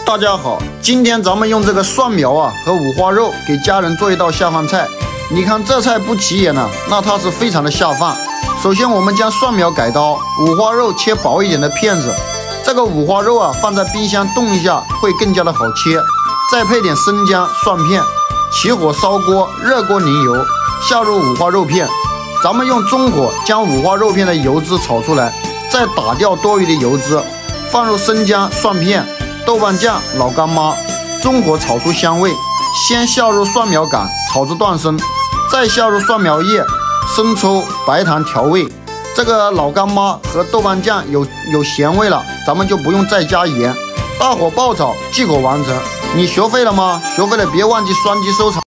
大家好，今天咱们用这个蒜苗和五花肉给家人做一道下饭菜。你看这菜不起眼呢，那它是非常的下饭。首先我们将蒜苗改刀，五花肉切薄一点的片子。这个五花肉放在冰箱冻一下会更加的好切。再配点生姜、蒜片，起火烧锅，热锅淋油，下入五花肉片。咱们用中火将五花肉片的油脂炒出来，再打掉多余的油脂，放入生姜、蒜片、豆瓣酱、老干妈，中火炒出香味。先下入蒜苗杆，炒至断生，再下入蒜苗叶、生抽、白糖调味。这个老干妈和豆瓣酱有咸味了，咱们就不用再加盐。大火爆炒即可完成。你学会了吗？学会了别忘记双击收藏。